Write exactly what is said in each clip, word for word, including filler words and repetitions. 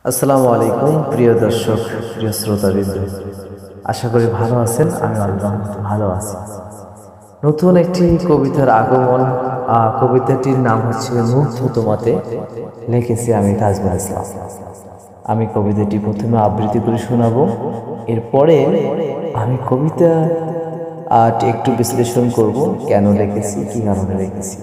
আসসালামু আলাইকুম প্রিয় দর্শক, প্রিয় শ্রোতাবৃন্দ, আশা করি ভালো আছেন। আমি আল্লাহ ভালো আছি। নতুন একটি কবিতার আগমন। কবিতাটির নাম হচ্ছে মুগ্ধ তোমাতে, লিখেছি আমি তাজমুল ইসলাম। আমি কবিতাটি প্রথমে আবৃত্তি করে শোনাবো, এরপরে আমি কবিতা একটু বিশ্লেষণ করব, কেন লিখেছি, কি কারণে লিখেছি।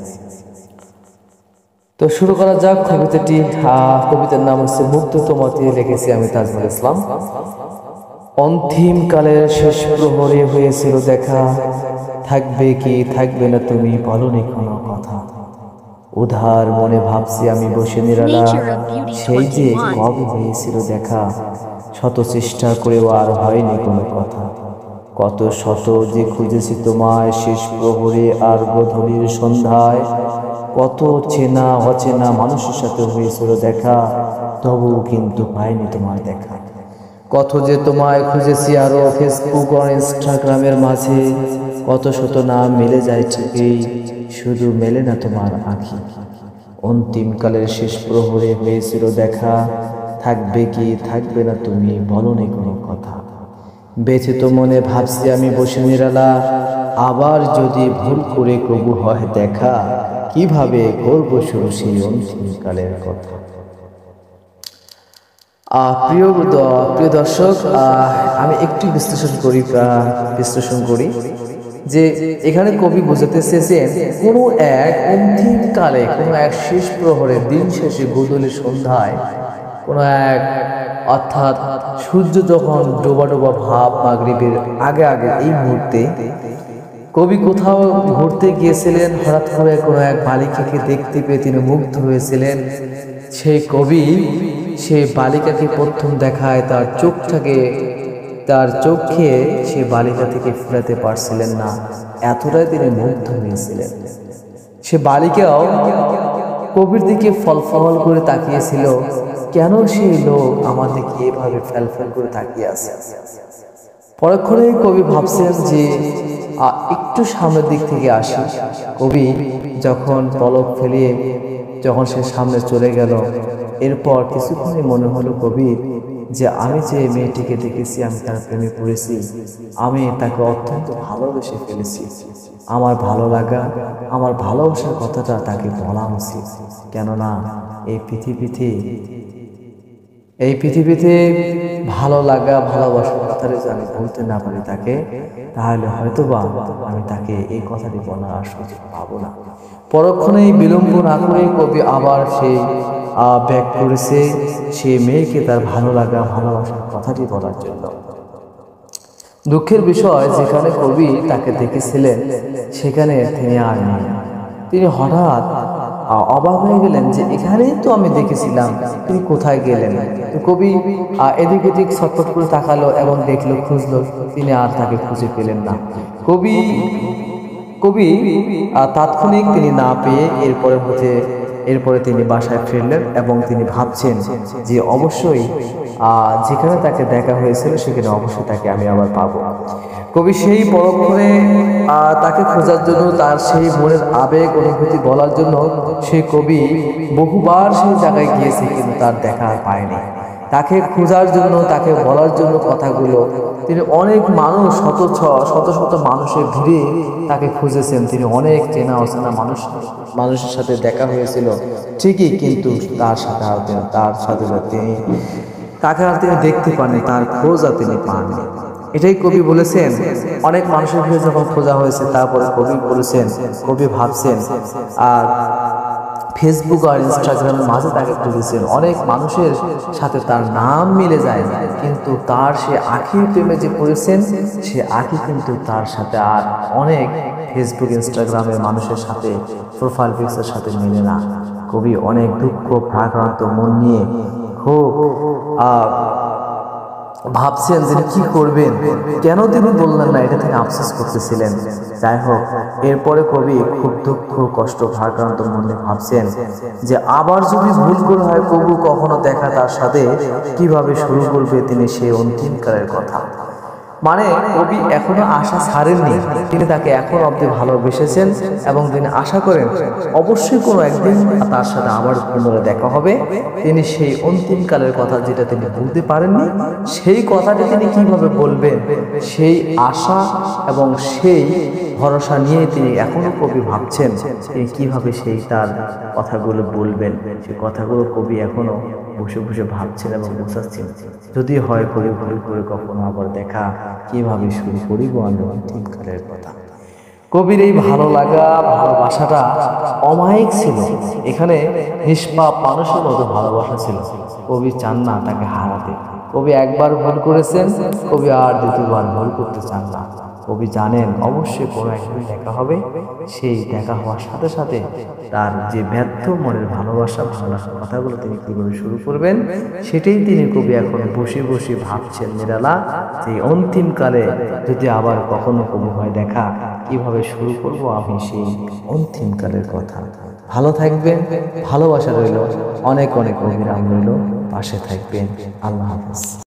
তো শুরু করা যাক কবিতাটি। কবিতার নাম হচ্ছে মুগ্ধ তোমাতে, লিখেছি আমি তাজমুল ইসলাম। অন্তিম কালের শেষ প্রহরে হয়েছিল দেখা, থাকবে কি থাকবে না তুমি বলনি কোনো কথা। উধার মনে ভাবছি আমি বসে নিরালা, সেই যে কবে হয়েছিল দেখা। শত চেষ্টা করেও আর হয়নি কোনো কথা। কত শত যে খুঁজেছি তোমায় শেষ প্রহরে আর গোধূলির সন্ধ্যায়। কত চেনা অচেনা মানুষের সাথে হয়েছিল দেখা, তবু কিন্তু পাইনি তোমার দেখা। কত যে তোমায় খুঁজেছি আরো ফেসবুক আর ইনস্টাগ্রামের মাঝে। কত শত নাম মিলে যায় ঠিকই, শুধু মেলে না তোমার আঁখি। অন্তিমকালের শেষ প্রহরে হয়েছিল দেখা, থাকবে কি থাকবে না তুমি বলনি কোনো কথা। বেঁচে তো মনে ভাবছি আমি বসে নিরালা, আবার যদি ভুল করে কবু হয় দেখা, কিভাবে করবো শুরু সেই অন্তিমকালের কথা। প্রিয় প্রিয় দর্শক, আমি একটু বিশ্লেষণ করি বিশ্লেষণ করি যে এখানে কবি বোঝাতে চেয়েছেন কোনো এক অন্তিমকালে, কোনো এক শেষ প্রহরে, দিন শেষে গোধূলি সন্ধ্যায়, কোনো এক অর্থাৎ সূর্য যখন ডোবা ডোবা ভাব মাগরিবের আগে আগে, এই মুহূর্তে কবি কোথাও ঘুরতে গিয়েছিলেন। হঠাৎ করে কোনো এক বালিকাকে দেখতে পেয়ে তিনি মুগ্ধ হয়েছিলেন। সেই কবি সেই বালিকাকে প্রথম দেখায় তার চোখটাকে, তার চোখে সে বালিকা থেকে ফেরাতে পারছিলেন না, এতটাই তিনি মুগ্ধ হয়েছিলেন। সে বালিকাও কবির দিকে ফল ফল করে তাকিয়েছিল, কেন সেই লোক আমার দিকে এভাবে ফেল ফেল করে তাকিয়ে আছে। পরক্ষণে কবি ভাবছেন যে একটু সামনের দিক থেকে আসি। কবি যখন পলক ফেলিয়ে যখন সে সামনে চলে গেল, এরপর কিছুক্ষণই মনে হলো কবির যে আমি যে মেয়েটিকে দেখেছি, আমি তার প্রেমে পড়েছি, আমি তাকে অত্যন্ত ভালোবেসে ফেলেছি। আমার ভালো লাগা, আমার ভালোবাসার কথাটা তাকে বলা উচিত, কেননা এই পৃথিবীতে এই পৃথিবীতে ভালো লাগা, ভালোবাসার কথাটা যদি আমি বলতে না পারি তাকে, তাহলে হয়তোবা আমি তাকে এই কথাটি বলার সুযোগ পাবো না। পরক্ষণেই বিলম্ব না করে কবি আবার সেই ব্যাক করেছে সে মেয়েকে তার ভালো লাগা, ভালোবাসার কথাটি বলার জন্য। দুঃখের বিষয়, যেখানে কবি তাকে দেখেছিলেন সেখানে তিনি আর নেই। তিনি হঠাৎ অবাক হয়ে গেলেন যে এখানেই তো আমি দেখেছিলাম, তিনি কোথায় গেলেন। কবি এদিক এদিক ছটফট করে তাকালো এবং দেখলো, খুঁজলো, তিনি আর তাকে খুঁজে পেলেন না। কবি কবি তাৎক্ষণিক তিনি না পেয়ে এরপরে হতে এরপরে তিনি বাসায় ফিরলেন এবং তিনি ভাবছেন যে অবশ্যই যেখানে তাকে দেখা হয়েছিল সেখানে অবশ্যই তাকে আমি আবার পাবো। কবি সেই পরক্ষণে তাকে খোঁজার জন্য, তার সেই মনের আবেগ অনুভূতি বলার জন্য সেই কবি বহুবার সেই জায়গায় গিয়েছে, কিন্তু তার দেখা পায়নি। তাকে খোঁজার জন্য, তাকে বলার জন্য কথাগুলো তিনি অনেক মানুষ, শত শত শত মানুষের ভিড়ে তাকে খুঁজেছেন। তিনি অনেক চেনা অচেনা মানুষ মানুষের সাথে দেখা হয়েছিল ঠিকই, কিন্তু তার সাথে তার সাথে তিনি তাকে আর তিনি দেখতে পাননি, তার খোঁজ আর তিনি পাননি। এটাই কবি বলেছেন। অনেক মানুষের ভিড়ে যখন খোঁজা হয়েছে, তারপরে কবি বলেছেন, কবি ভাবছেন আর ফেসবুক আর ইনস্টাগ্রামের মাঝে তাকে খুঁজেছেন। অনেক মানুষের সাথে তার নাম মিলে যায়, কিন্তু তার সে আঁখির প্রেমে যে পড়েছেন, সে আঁখি কিন্তু তার সাথে আর অনেক ফেসবুক ইনস্টাগ্রামের মানুষের সাথে প্রোফাইল পিকচারের সাথে মিলে না। কবি অনেক দুঃখ ভারাক্রান্ত মন নিয়ে খুব আহ ভাবছেন তিনি কি করবেন, কেন তিনি বললেন না, এটা তিনি আফসোস করতেছিলেন। যাই হোক, এরপরে কবি খুব দুঃখ কষ্ট ভারাক্রান্ত মনে ভাবছেন যে আবার যদি ভুল করে হয় কবু কখনো দেখা তার সাথে, কিভাবে শুরু করবে তিনি সেই অন্তিমকালের কথা। মানে কবি এখনো আশা ছাড়েননি, তিনি তাকে এখন অব্দি ভালোবেসেছেন এবং তিনি আশা করেন অবশ্যই কোনো একদিন তার সাথে আবার পুনরায় দেখা হবে। তিনি সেই অন্তিম কালের কথা যেটা তিনি বলতে পারেননি, সেই কথাটি তিনি কিভাবে বলবেন, সেই আশা এবং সেই ভরসা নিয়ে তিনি এখনো কবি ভাবছেন তিনি কিভাবে সেই তার কথাগুলো বলবেন। সেই কথাগুলো কবি এখনো বসে বসে ভাবছেন এবং বোঝাচ্ছেন, যদি হয় কবি ভুল করে কখনো আবার দেখা, কিভাবে শুরু করিব আমি অন্তিম কালের কথা। কবির এই ভালো লাগা ভালোবাসাটা অমায়িক ছিল, এখানে নিষ্পাপ মানুষের মতো ভালোবাসা ছিল। কবি চান না তাকে হারাতে। কবি একবার ভুল করেছেন, কবি আর দ্বিতীয়বার ভুল করতে চান না। কবি জানেন অবশ্যই কোনো একদিন দেখা হবে। সেই দেখা হওয়ার সাথে সাথে তার যে ব্যর্থ মনের ভালোবাসা ভালোবাসার কথাগুলো তিনি কীভাবে শুরু করবেন, সেটাই তিনি কবি এখন বসে বসে ভাবছেন নিরালা, যে অন্তিমকালে যদি আবার কখনো কবি হয় দেখা, কিভাবে শুরু করব আমি সেই অন্তিমকালের কথা। ভালো থাকবেন, ভালোবাসা রইল, অনেক অনেক অবিরাম রইল, পাশে থাকবেন। আল্লাহ হাফেজ।